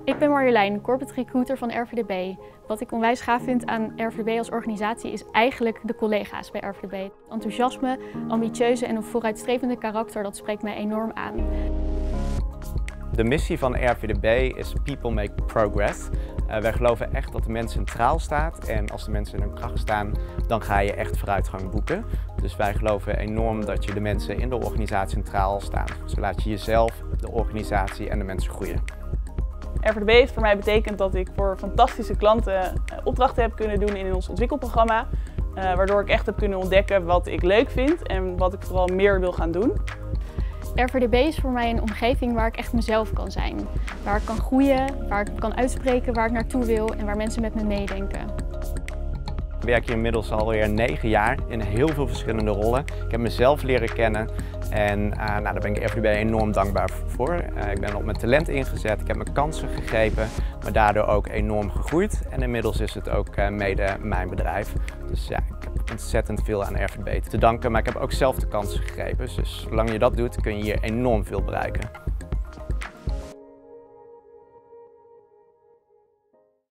Ik ben Marjolein, corporate recruiter van RVDB. Wat ik onwijs gaaf vind aan RVDB als organisatie is eigenlijk de collega's bij RVDB. Enthousiasme, ambitieuze en een vooruitstrevende karakter, dat spreekt mij enorm aan. De missie van RVDB is People Make Progress. Wij geloven echt dat de mens centraal staat en als de mensen in hun kracht staan, dan ga je echt vooruitgang boeken. Dus wij geloven enorm dat je de mensen in de organisatie centraal staan. Zo laat je jezelf, de organisatie en de mensen groeien. RVDB heeft voor mij betekend dat ik voor fantastische klanten opdrachten heb kunnen doen in ons ontwikkelprogramma. Waardoor ik echt heb kunnen ontdekken wat ik leuk vind en wat ik vooral meer wil gaan doen. RVDB is voor mij een omgeving waar ik echt mezelf kan zijn. Waar ik kan groeien, waar ik kan uitspreken waar ik naartoe wil en waar mensen met me meedenken. Ik werk hier inmiddels alweer 9 jaar in heel veel verschillende rollen. Ik heb mezelf leren kennen en daar ben ik RVDB enorm dankbaar voor. Ik ben op mijn talent ingezet, ik heb mijn kansen gegrepen, maar daardoor ook enorm gegroeid. En inmiddels is het ook mede mijn bedrijf. Dus ja, ik heb ontzettend veel aan RVDB te danken, maar ik heb ook zelf de kansen gegrepen. Dus zolang je dat doet, kun je hier enorm veel bereiken.